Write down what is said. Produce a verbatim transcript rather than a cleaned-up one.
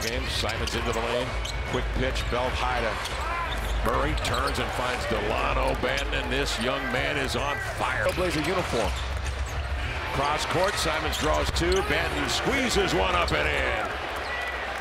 game. Simons into the lane. Quick pitch, belt high to Murray. Turns and finds Delano Banton, and this young man is on fire. Blazer uniform. Cross court, Simons draws two. Banton squeezes one up and in.